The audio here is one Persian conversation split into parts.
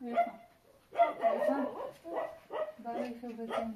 عرفان برای خبرتون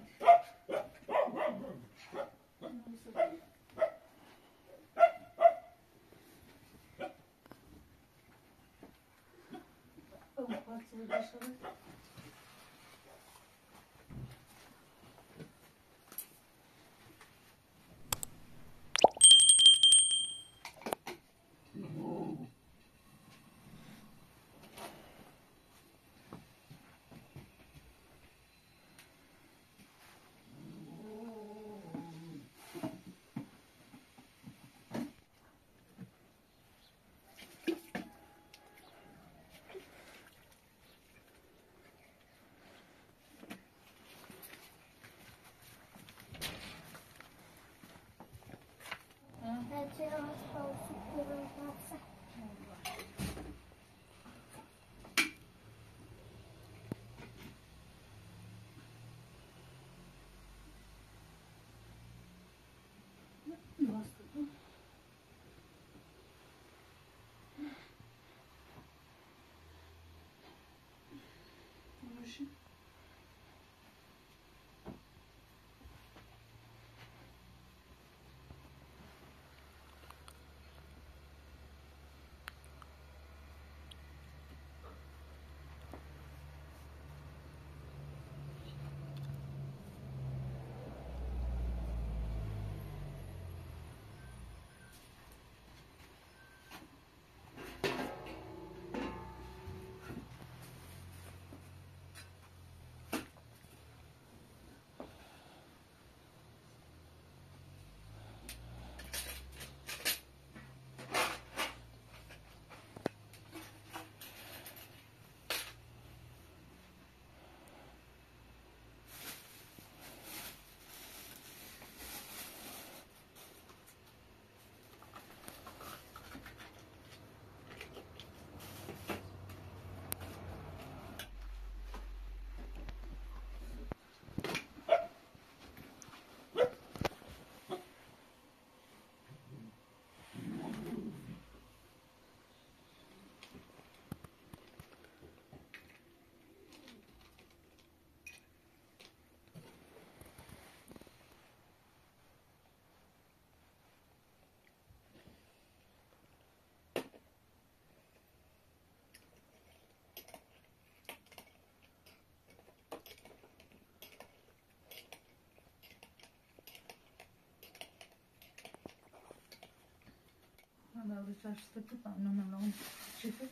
Она вычаешь, что ты там, но он чифит.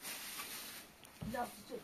Да, все.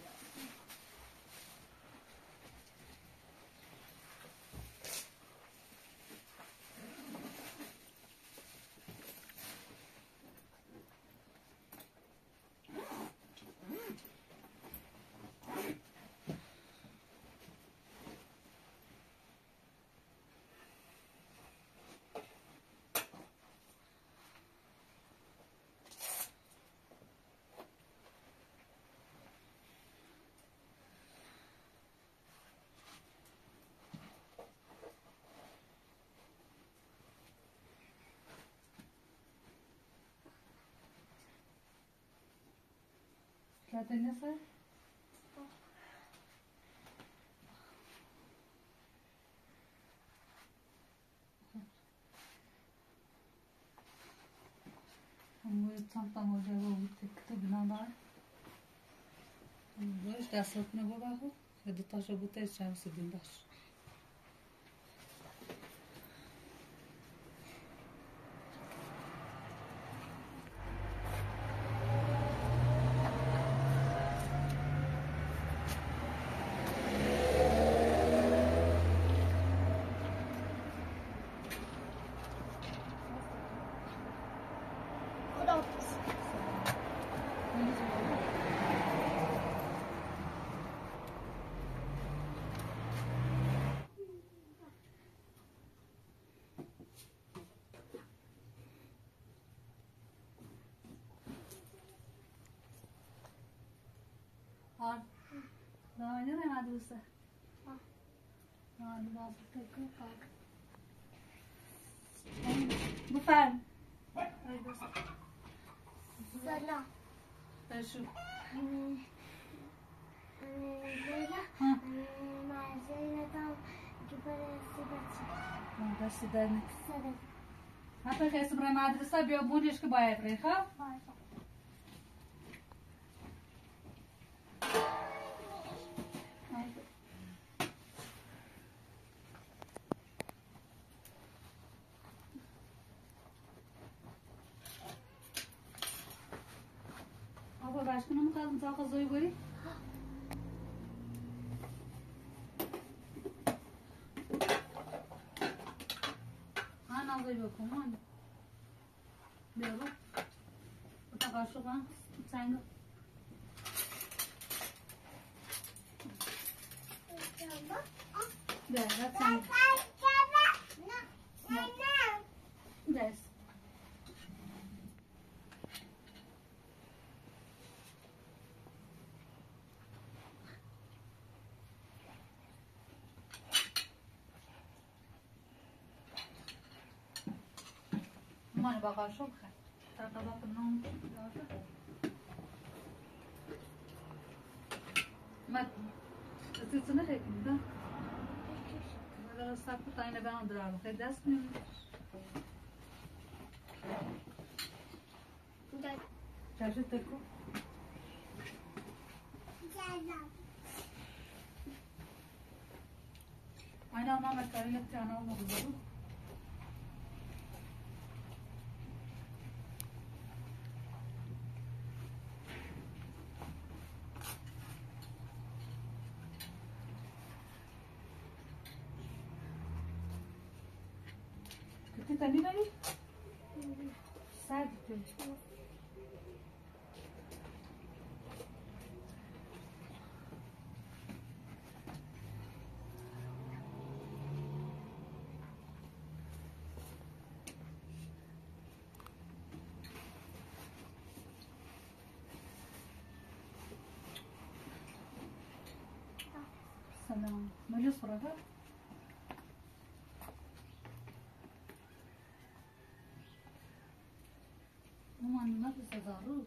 क्या करना सर हम वो चंपा हो जाएगा वो तो बिना बार वो इस दस अपने वो बाहु ये दो ताज़ा बुते चार से दिन बस Aynen hadi usta. Hadi bazı takı kalk. Bu fen. Selam. Ben şu. رسیدن حتی که اسم برای مدرسه بیا بونیش که باید ری خواه آبا باش کنم کازم تا خزوی بری نازوی بکن من بیا با تا قاشق هم سنگ بیا سنگ دست من با قاشق خواهد تا طبق نام ما تستنى هيك ده هذا صار طاينه بان درام خد دست من ده چاشو تکو انا ماما كانت انا ومغزو تاني بني سعد سلام مجلس فرقة ما في تضارب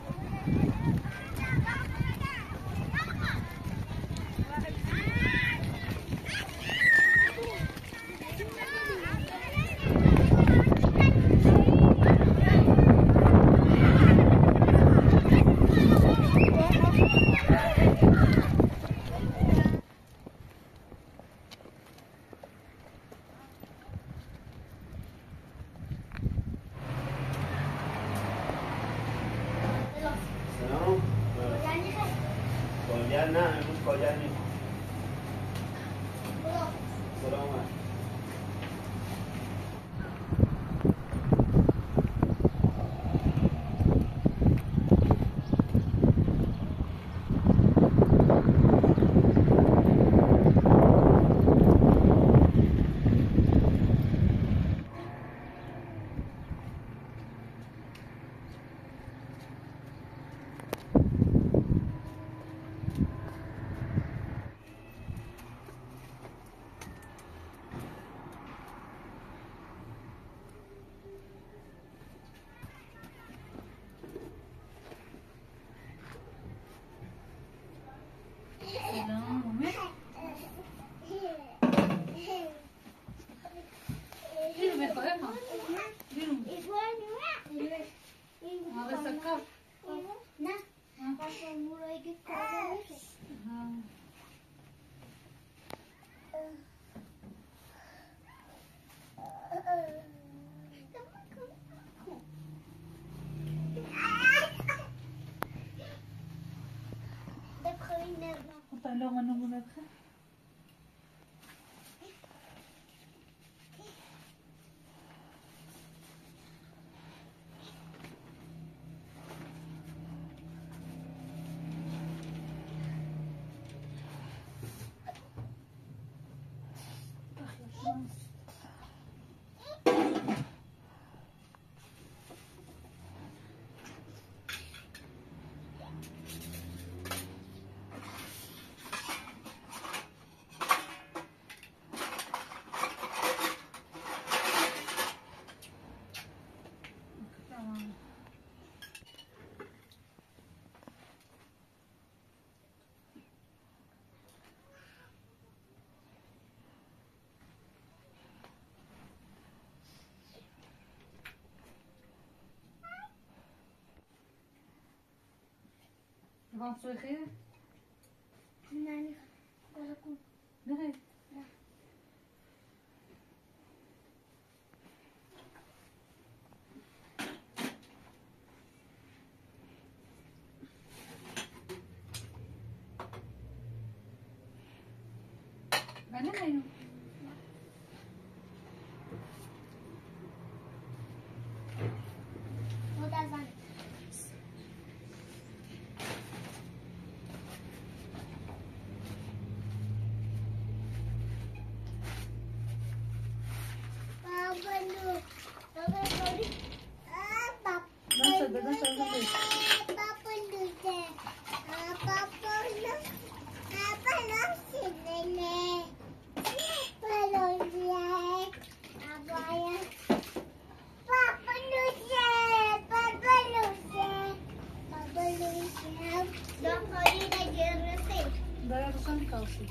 طلعوا منه منادخة میخوام سوی خیره؟ نه میخوام نه خیر من نمیم مدزن بدن شد داره بسن دیکالسی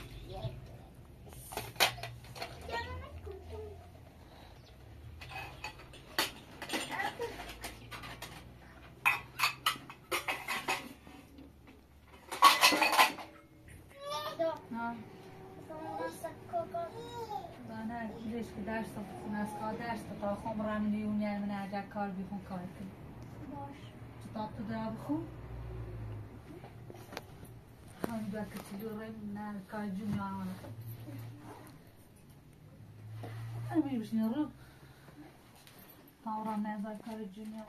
ليش كداش ناس قاداش تطاخم راملي ونيا من عجاك كار بيكون كاركن باش تطاق تدراب خو هم باك تدوري من الكار جميع أنا مي بش نروح طورا ما ذا كار جميع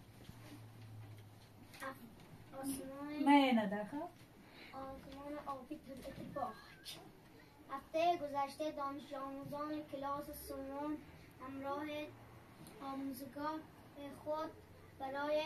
ما يندخل آسمان آبی طلعت باغ هفته گذشته دانش آموزان کلاس سوم همراه آموزگار خود برای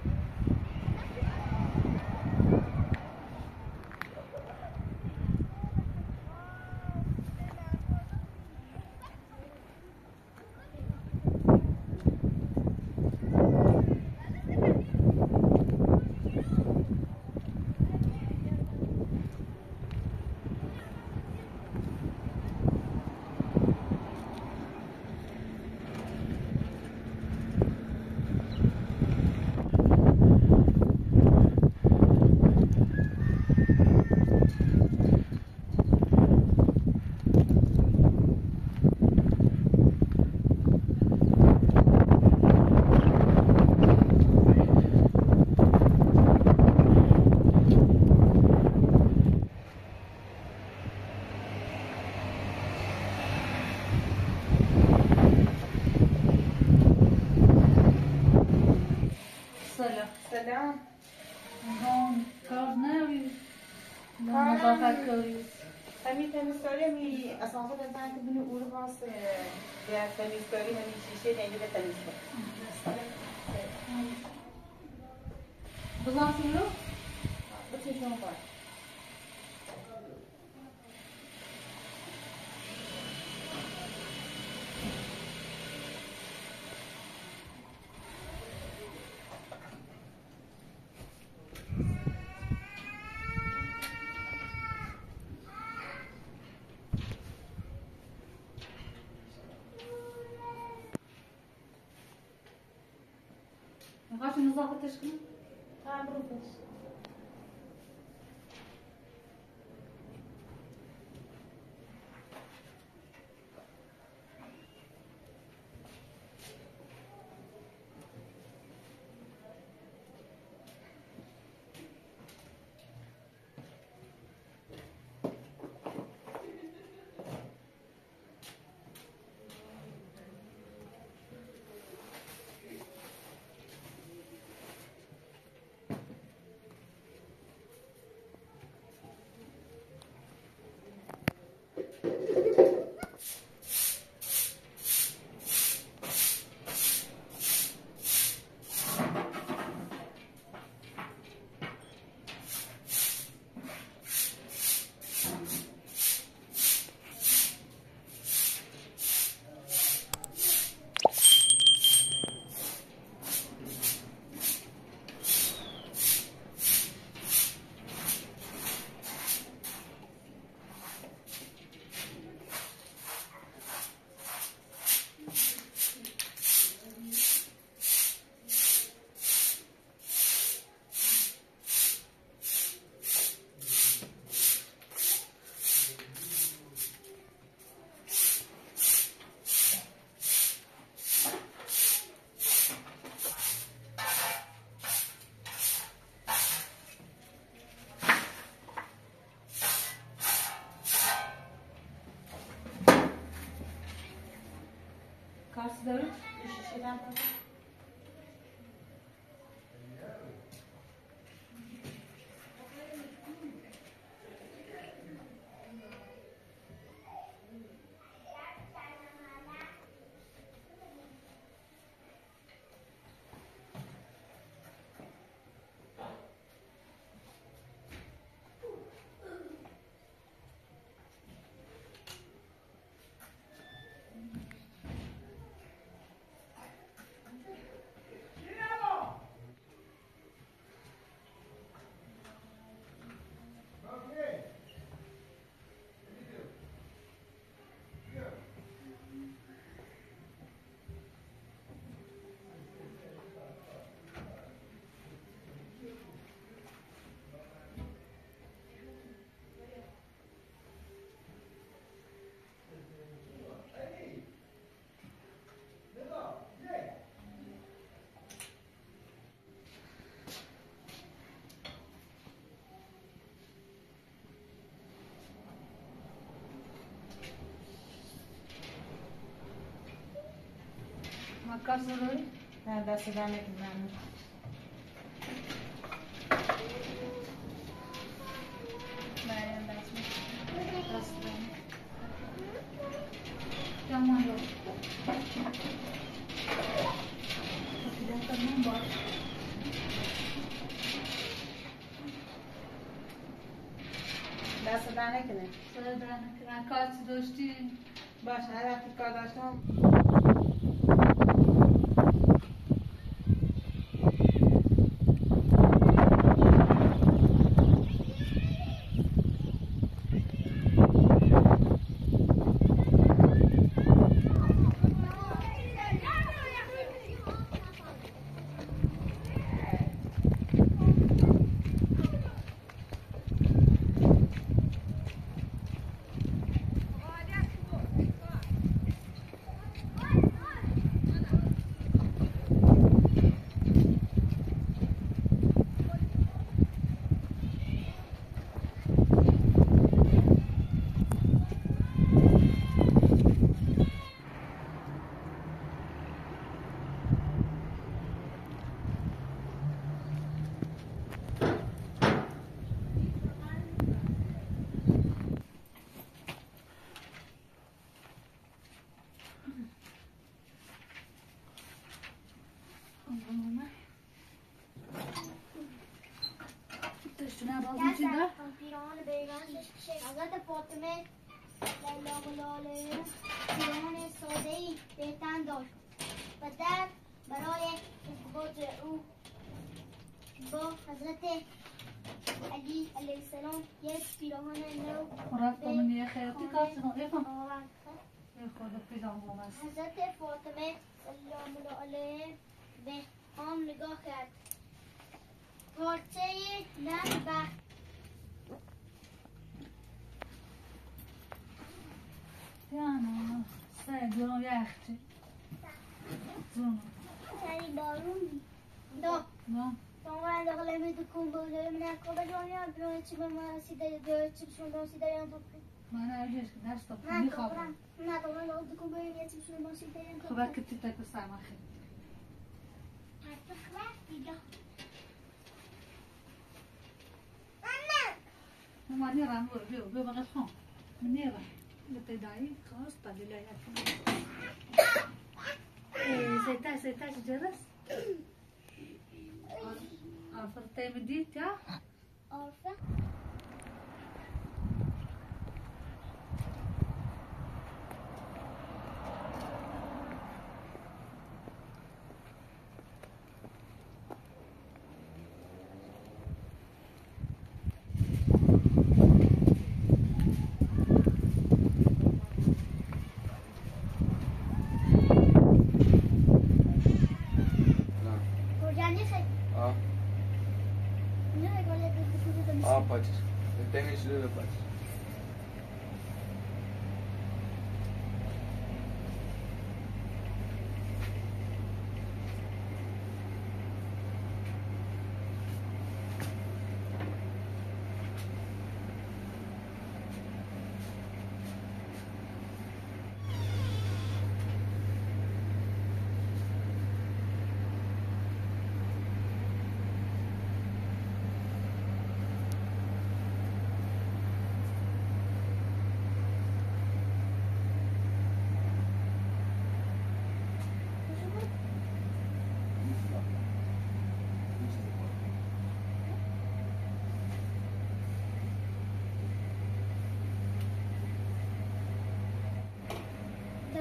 سلام نون کار نوی نظافت کاری همین تمیزکاری همی اساسا دادن که بینی اول خاص یا تمیزکاری همی شیشه نگیره تمیز کن بزنسی رو بچه شما کار میخواست نظافتش کنی؟ هم برو بس کارت داری؟ شیشه دم بزن. مکاس داری؟ نه دست دم نکنم. مریم دست داری. جمعان رو. خیلی دستمون باز. دست دم نکنه. سر در نکنه. کارت داشتی؟ باش هر وقتی کار داشتم. پیراهن بیگان حضرت فاطمه لیلا و لاله پیراهن ساده‌ای به تن داشت و در برای ازدواج او با حضرت علی علیه السلام یک پیراهن نو رفت من یه خیاطی کارت نو آورد. خود پیرام است. حضرت فاطمه سلام الله علیه به آن نگاه کرد. پارچه نرم و یانا سه جون یخچه جون سری بارون دو نه Sonra dağlarımı da kumbalarımı da kovalıyorum. Böyle çıkmama size çıkışımdan size yandım. من اجازه که دست تا نه میخوام نه دارم لازم کنم یه چیزی شما باشید بریم. خب که تی تا سما خیلی حتی دیگه. ما نیرم بیو بغل خان من نیرم لتدایی خلاص تا دیگه سیتا جرس عارفه التايم دي يا عارفه Pode. Eu tenho isso, pode.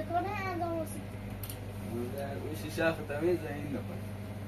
کنه انجام رسید. اون شیشه هفت تمیز این نپاید.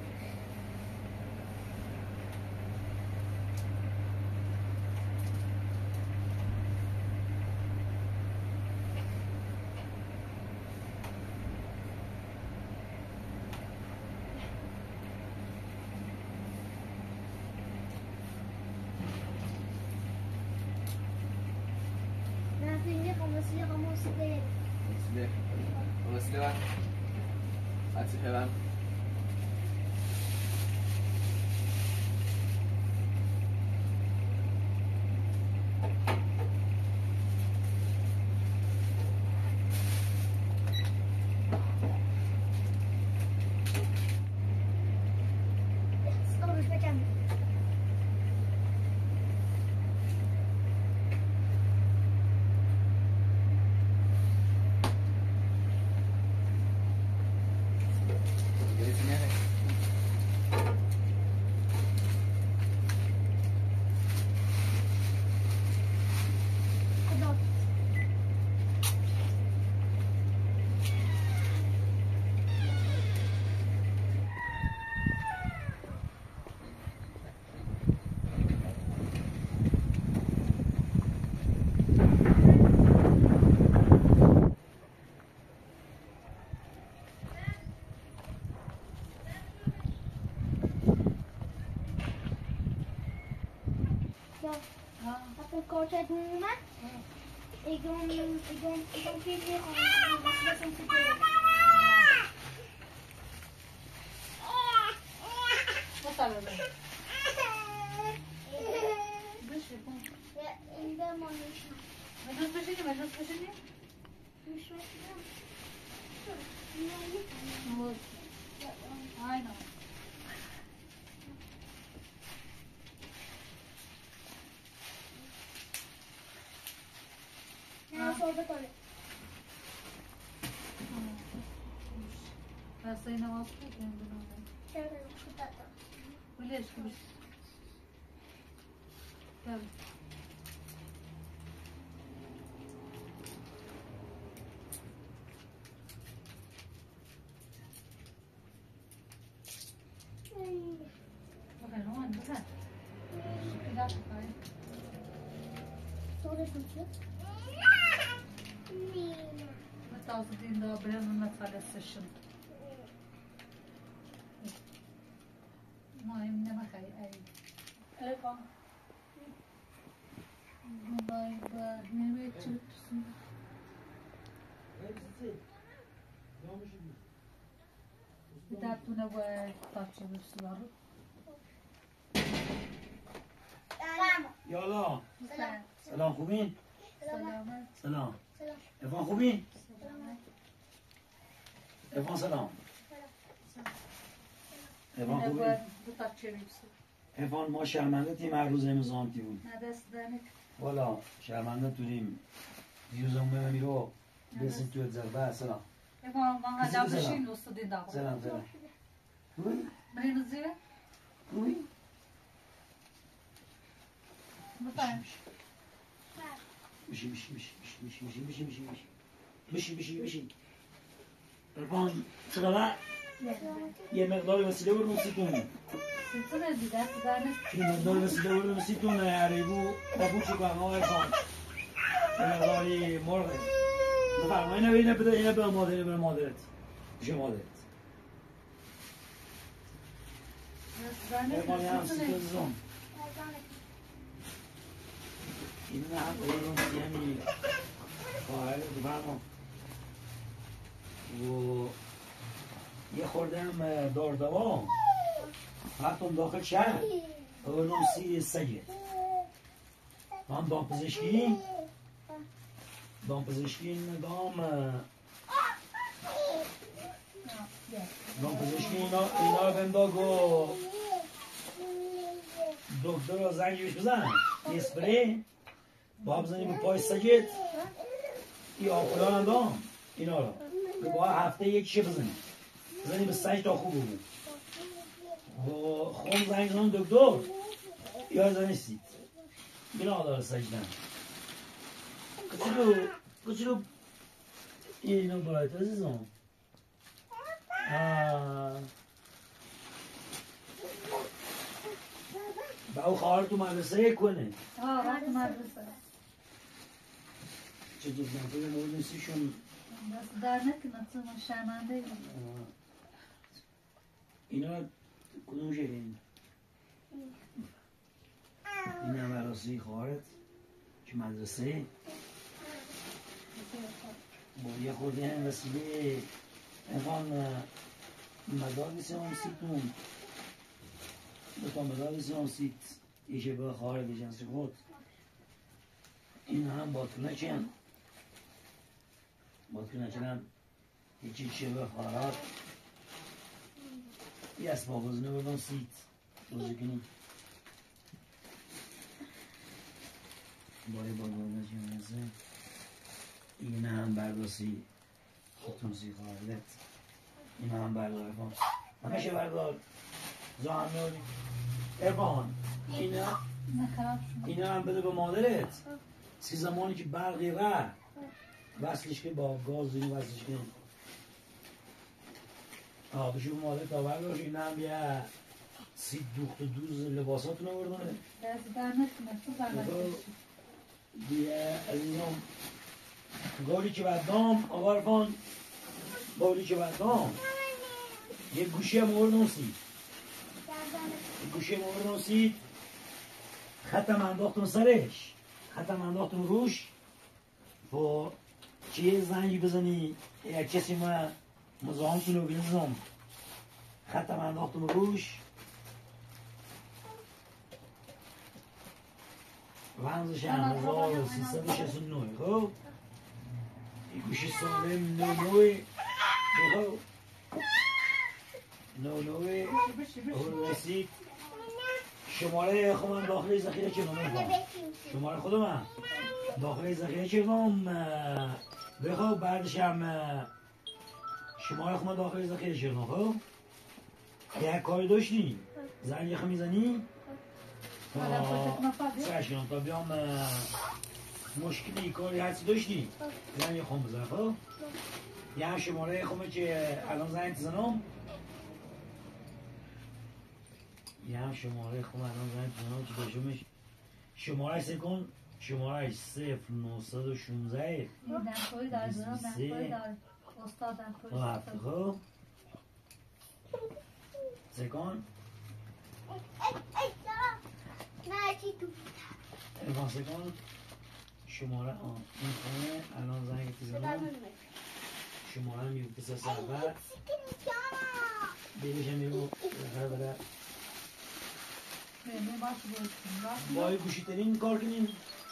Muslim. Hadi hemen. Kortet nummer. İgon fili başlasın tutuyor. Nasıl alıyorsun? Beşi bu. Ve inde monuşma. Meclis beşi mi? Meclis beşi mi? Müşmek Bu. Aynen. Orada koy. Ben sayı namaz kılıyorum bunu. Şöyle kutata. Böyle eşkimiz. Gel. Bakın o an bakın. Şu pilav bakayım. Sonra tutuyor. Taze din daha beğenmem meselesi şimdi. Mayım ne bakay ay. Irfan. Vay be nereye çıktın? Bir daha tuna var taçlısı var. یالا سلام خوبین؟ Selamet. سلام ارفان خوبین؟ ارفان سلام ارفان Ne خوبین؟ var bu taçlısı? ارفان ما شرمنده تیم هر روز امضامتی بود Ne destenik? والا شرمنده تونیم دیروزم بمینی رو بسید تو زربه سلام Efendim bana Kızım, hala bir selam. şeyin olsa dedi daha. سلام سلام خوبی؟ Biriniz yiyin. خوبی؟ Bakayım. میشی میشی میشی میشی میشی میشی میشی میشی میشی میشی ارفان چقدر؟ یه مقدار وسیله برو سیتون Sıntı ne diye sigara یه مقدار وسیله برو سیتون عریبو بابو چکان ها ارفان یه مقداری مرغه بفرما اینه بده اینه به مادر اینه به مادرت میشه مادرت ارفان یه هم سیتون زون این نه هم برون سیمی خواهر بفرما و یه خورده هم داردوا رفتم داخل شهر ببرم سی سگت هم دامپزشکی دامپزشکی اینا بنداگ و دکتر رو زنگی بهش بزن یه اسپری با بزنی به پای سگت یه آپولان هم دام اینا رو با هفته یک شیه بزنی به سگ تا خوب بود و خون زنگ زنم دکتر یا زنیستید اینا داره سگدن کچلو اینو باید عزیزم با او خواهر تو مدرسه کنه وقت مدرسه چه دوست نکنه مورد نیستیشون دست در نکنه تو ما شرمنده اینا کدوم شدین؟ این هم عراسی خواهرت که مدرسه با یه خورده هم وسیله افان مدارس هم سیتون دوتا مدارس هم سیت ایشه به خواهر دیجنس خود این هم باتونه چند باتونه چند یکی شبه خواهرات یه اسباب بزنه بدن سیت بازی کنیم بای بادانه جمعزه این هم برداسی خودتون سی خواهدت این هم بردار افان همیشه بردار زانور افان اینا هم بده به مادرت سی زمانی که برقی ره وصلش که با گاز اینو وصلش کنیم بشو به مادرت آور باش این هم یه سی دوخت و دوز لباساتون رو بردانه دست در نکنه تو برمت دیگه از اینام گولی که بدام آورفان گولی که بدام یه گوشی مورد نوسید یه گوشی مورد نوسید ختم انداختم سرش ختم انداختم روش و چیه زنگی بزنی یک کسی ما مزاهمتون رو بینزم ختم انداختم روش رمزش هم 1369 خب این گوشی سالم نوی خب نوی رسید شماره خودم داخل ذخیره چه نامه شماره خودم داخل ذخیره چه نام بخواب بعدش هم شماره خودم داخل ذخیره چه نام خب یک کاری داشتی زنگ خود میزنی سرشکنم تا بیام مشکلی کاری هستی داشتی زنگ خود بزن خب یه هم شماره خود که الان زنگ تزنم یه هم شماره خود الان زنگ تزنم که داشتمش شماره سکن شماره 0916 دنکوی دار دارم دنکوی دار استاد دنکوی خب سکن ارفان سکن شماره این خونه الان زنگ تزنم شماره هم میگه پسر سربر بیلش هم میگه بره با گوشی ترین کار کنیم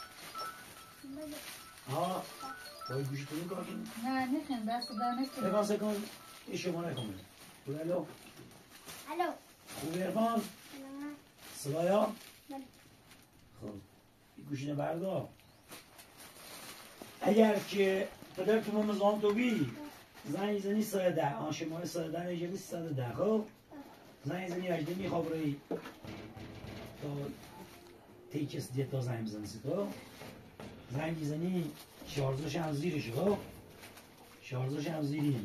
با گوشی ترین کار کنیم نه نخیم دست در نکنیم ارفان سکن این شماره خونه بود الو خوبی ارفان صدایا خب این گوشینه بردار اگر که پدر تو مزام تو بی زنگ زنی 110 آن شماره 110 نجبی 110 خب زنگ زنی اجده میخواب روی تا تیکس دیت تا زنگ بزنی تو زنگ زنی شارزش هم زیرش خب شارزش هم زیری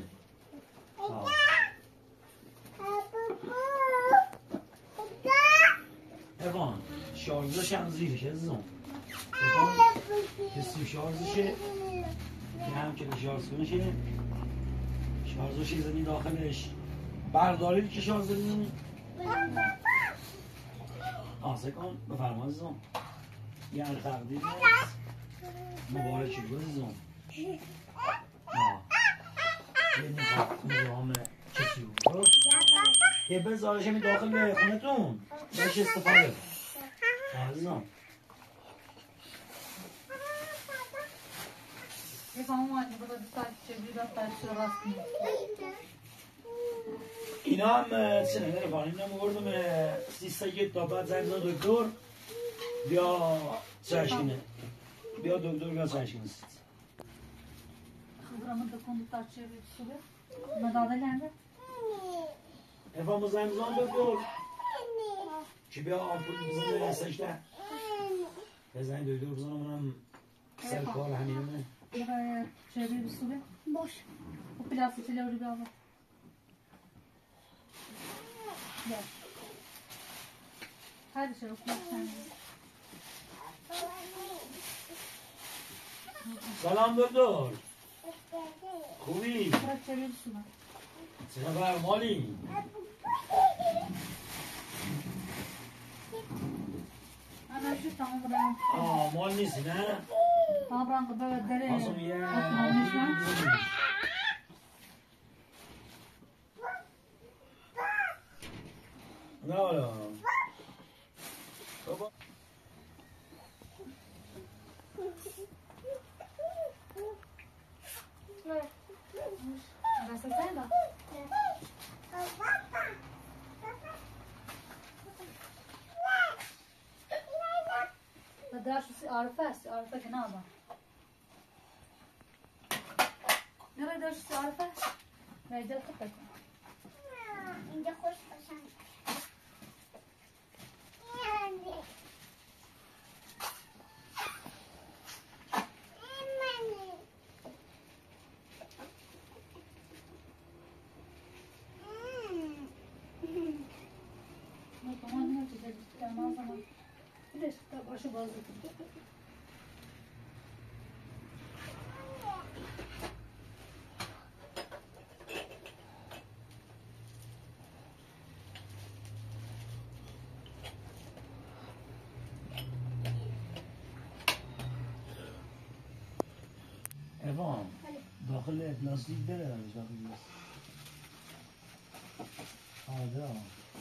افان شارزش هم زیرش عزیزم افان کسی شارزشه یه هم که شارز کنشه شارزش زنی داخلش بردارید که شارز زنی سکن بفرما عزیزم یه تقدیر مبارک شد عزیزم یه نظام کسی بود که بذارش همی داخل خونتون باش استفاده عزیزم یه فهمون آنی بدا دوستان چجوری دفتر چرا راست کنید اینا هم سنه نرفان اینا موردم 301 تا بعد زنگ بزن دکتر بیا سرشکنه بیا دکتر بیا سرشکنه خبرمون دکن دفتر چجوری خوبه مداده لنده افان با زنگ بزن دکتر که بیا آمپول بزنه سشته به زنگ دکتر بزنم اونم سر کار همینه برای چه بسوبه باش و پلاستیک لوری بابا باش هر چرا کنم سلام دکتر خوبی؟ برای چه بسوبه چه خبر مالی؟ انا شو تمام برام مال نیستی نه؟ تمام برام بابا داره آسون یه نه والا بابا بس زنده بدرش عارفه که نابا نباید داشت عارفه راجع تو بکن اینجا خوش باشم باشه بازی ارفان داخل پلاستیک داره داخل آده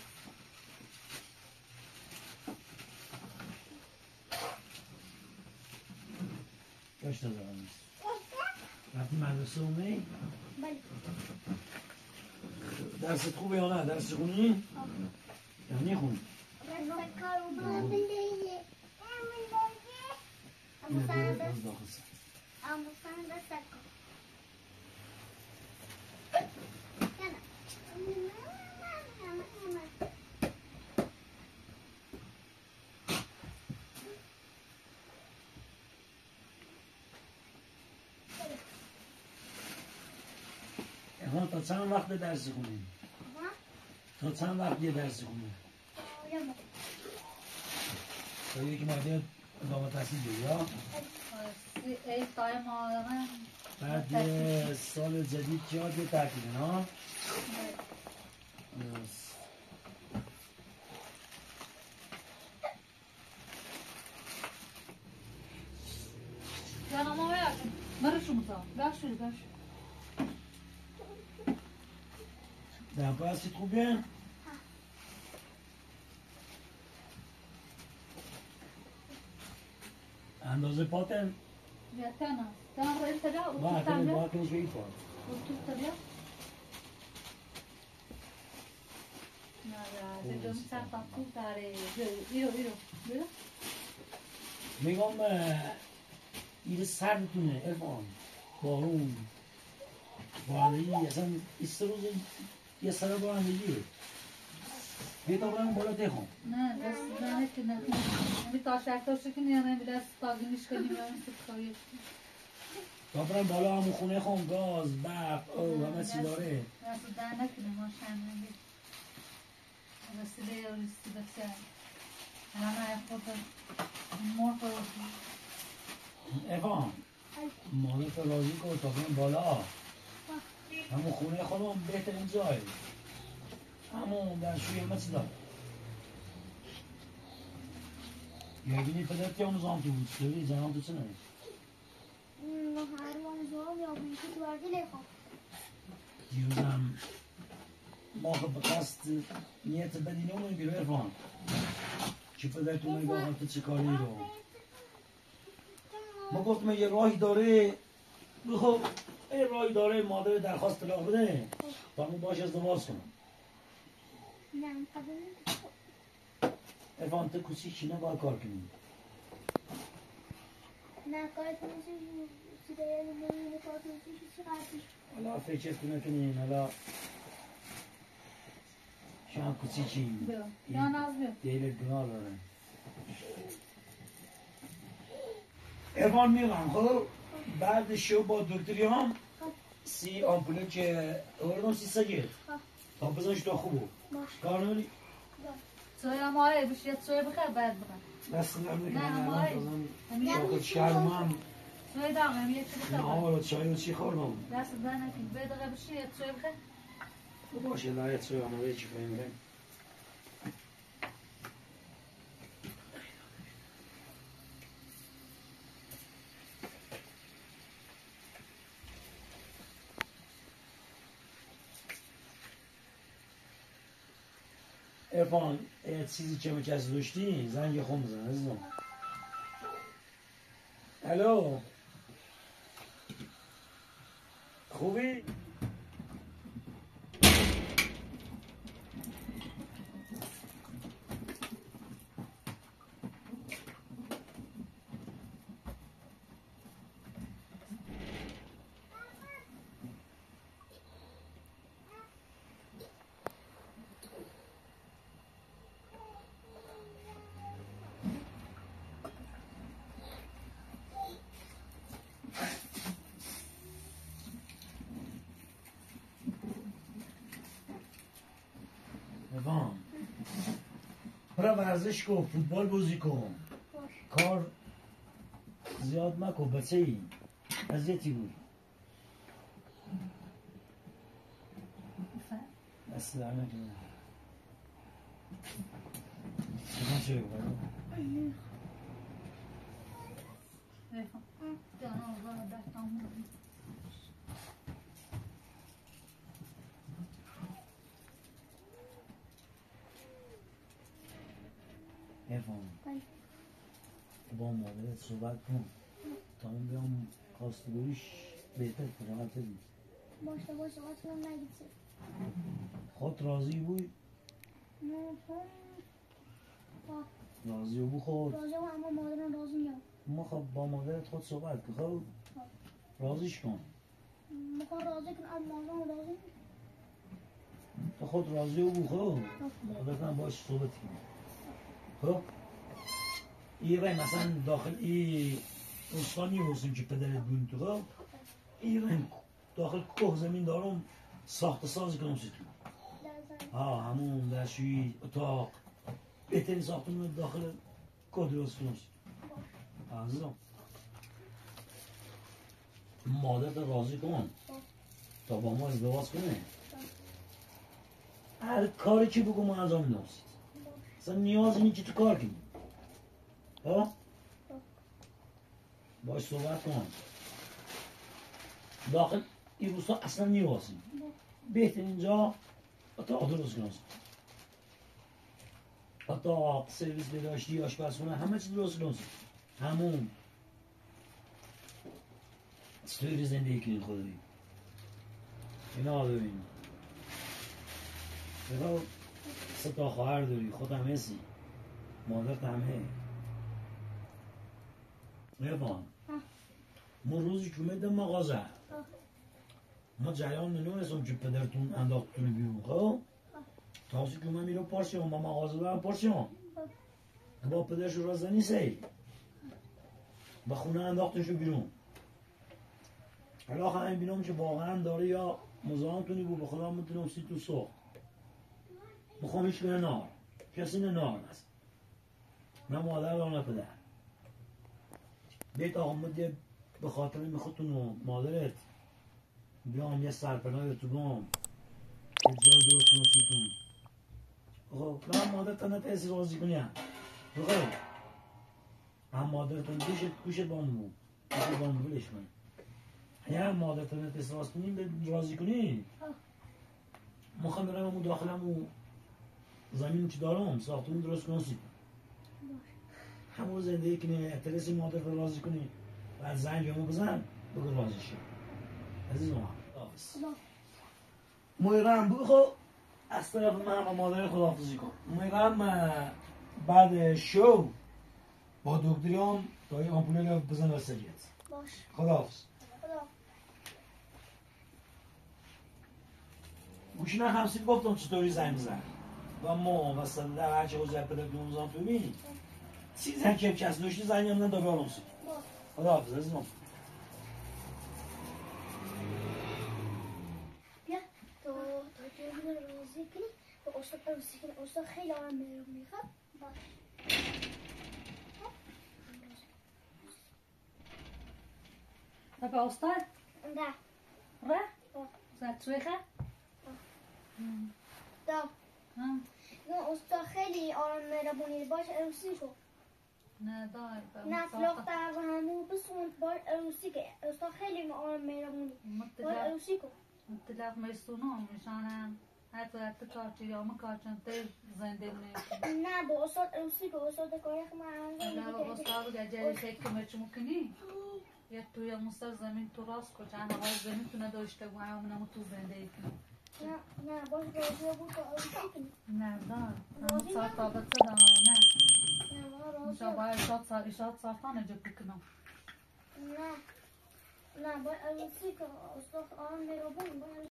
داشته دارم رفتی مدرسه اومی؟ بله درست خوبه یا نه؟ درست خونی؟ یا نیخونی؟ تا چند وقت درس خونی؟ تا چند وقت یه درس خونی؟ تا یکی مایده ادامه تحصیل بگی یا؟ ای تایم آدمه بعد سال جدید چه یاد تعطیله نه؟ جانم آقای اکن مرشو مطا بخشوری بخش دمپا هستید خوبه؟ اندازه پاتن؟ یا تنه تنه رو انتجا با اتو اکنه تنجا با اکنش به این پات اتو تنجا نه یا زیدون سر تنفو داره ایرو بیرو میگم این سردتونه ارفان بارون بارندگی اصلا ایست روز یه سر بارندگیه بیتا برم بالا تخم نه دست زنه که نه نمی تاشک که نیانه بی دست تاگینش کنیم یا این سکایی تا برم بالا همون خونه خون گاز برق او همه چی داره دست زنه کنه ما شنگی رسیده یا رسیده بسیار همه خود مرخ ارفان مادر تو راضی کن تا برم بالا همون خونه خودم بهترین جای همون در شوی همه چی داره یادینی پدرت یا اون زمان تو بود سوی زمان تو چه نمید هر وان زوام یا بیشی تو وردی لیخوام دیروزم ما خب قصد نیت بدین اون بیرو ارفان چی پدرتون نگاه تو چه کاری رو ما گفتم یه راهی داره خب این راهی داره مادر درخواست طلاق بده تا همون باش ازدواج کنم نه ارفان تو کسی نه باید کار کنیم نه کارت میشه سیده نمیده کارت میشه چی قرصی حالا فکر کنه کنیم حالا شام کسی چی یا ناز بیو دیلت گناه داره ارفان میگم خب بعد شو با دکتری هم سی آمپوله که اوردم سی سجید تا بزنش تا خوبه کار نمی توی هم آره بشه توی بخیر بعد بخیر دست نمیکنم نه آره شاکت شرم هم توی داغم یه چی بخیر نه رو چای رو چی خوردم دست در نکن بدقه بشه یه توی بخیر باشه لایت چای آمده چی فهمیدم ارفان چیزی که کسی داشتی زنگ خون بزن عزیزم الو خوبی؟ ارفان برا ورزش کن فوتبال بازی کن کار زیاد نکن بچه ای اذیتی بود دست در نکنه سکن چه بگو ارفان با مادرت صحبت کن تا من بیام خواستگاریش بهتر فراغت بید باشه آتونم نگیده خود راضی بود؟ راضی بود خود؟ راضی بود اما مادرم راضی نیست ما خب با مادرت خود صحبت کن خب راضیش کن میخوام راضی کن اما مادرم راضی نیست تو خود راضی بود خب خودتم باش صحبت کن خب این رای مثلا داخل این استانی حسین که پدرت بود تو خب این رای داخل کوه زمین دارم ساخت سازی کنم سیتون همون دستشویی اتاق بهترین ساختمون داخل کوه درست کنم سیتون عزیزم مادرت راضی کن تا با ما ازدواج کنه هر کاری که بگو ما انجام میدم اصلا نیازی نیست که تو کار کنی ها باش صحبت کن داخل این روستا اصلا نیازی بهتر اینجا اتاق درست کنم اتاق سرویس بداشتی آشپزخونه همه چیز درست کنم همون ستوری زندگی کنید خودی اینا ببین بگو 3 تا خواهر داری خود هم هستی مادرت همه ارفان ما روزی که اومدم مغازه ما جریان نمیرسم که پدرتون انداختتون بیرون خب تاسی که من میرم پارسیون ما مغازه دارم پارسیون با پدرش رو رازه نیستی با خونه انداختشو بیرون حالا همین بینم که واقعا داره یا مزاحمتونی بود به خدا میتونم سی تو سخت بخوامش کنه نار کسی نه نار هست نه مادر و نه پدر بیت آقا مده به خاطر میخوتون و مادرت بیام یه سرپناه تو بام یه جای درست کنم سیتون خب نه مادر تا نتیسی رازی کنی هم بخیر هم مادر تا گوشت بامو گوشت بامو بلش کنی یه مادر تا نتیسی راز کنی رازی کنی مخوام برم همون داخل همون زمین که دارم ساختمون درست کنم سیتون همون زندگی کنی اعتراسی مادر رو راضی کنی بعد زنگ همون بزن بگو راضی شد عزیزم خداحافظ میرم بخو از طرف من و مادر خداحافظی کن میرم بعد شو با دکتریام تا این آمپوله رو بزن و سریعت باش خداحافظ گوشی همسید گفتم چطوری زنگ بزن و ما مثلا در هرچه حوزه پدرتون بزن تو بینی چیزی که کس داشتی زنگ هم نداره آرام سید خداحافظ عزیزم استاد عروسی که استاد خیلی آرام میخواد باش طب استاد ده را زد توی خه دا استاد خیلی آرام مهربونی باش عروسی کو نه دای نه فلوخته و همون بسون باش عروسی که استاد خیلی آرام مهربونی باش عروسی کو مطلق میستونو میشانم حتی کارچی یا مکارچن تی زنده میشن نه با استاد عروسی کو استاد کاری که من لا استاد گجری فکر میچ مکنی یا تو یا مستر زمین تو راست کو چند هوا زمین تو نداشته و همونم تو زنده ای نه باش راضی بود عروسی کنی نه همون سال تابت صدا نه نه باید اشاد ساختانه جو بکنم نه باید عروسی که استاد آرام مهربونی باید